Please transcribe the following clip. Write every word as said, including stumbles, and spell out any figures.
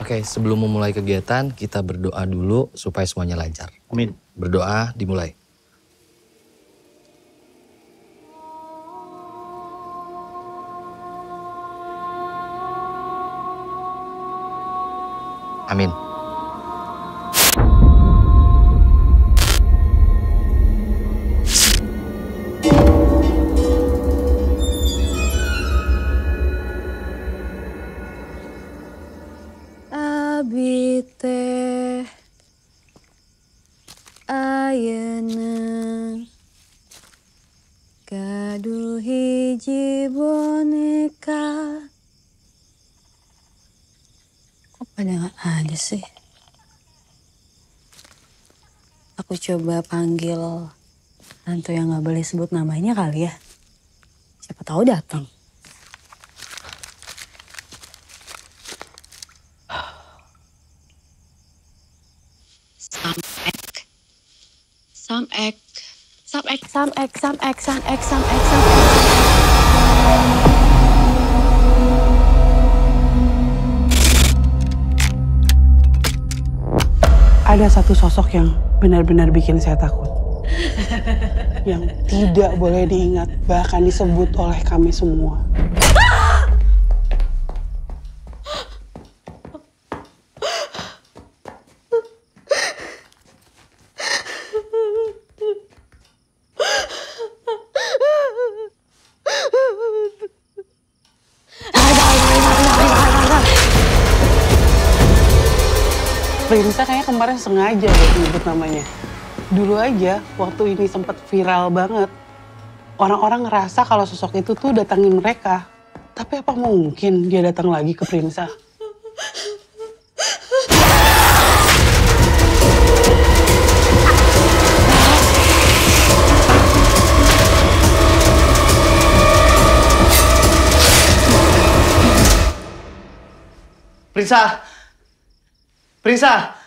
Oke, sebelum memulai kegiatan, kita berdoa dulu supaya semuanya lancar. Amin. Berdoa, dimulai. Amin. Abi teh ayeuna gaduh hiji boneka. Kok pada nggak ada sih? Aku coba panggil hantu yang nggak boleh sebut namanya kali ya. Siapa tahu datang. Some egg, some egg, some egg, some egg, some egg, some egg, some egg. Ada satu sosok yang benar-benar bikin saya takut. Yang tidak boleh diingat, bahkan disebut oleh kami semua. Prinsa kayaknya kemarin sengaja deh nyebut namanya. Dulu aja, waktu ini sempat viral banget. Orang-orang ngerasa kalau sosok itu tuh datangin mereka. Tapi apa mungkin dia datang lagi ke Prinsa? Prinsa! Prinsa!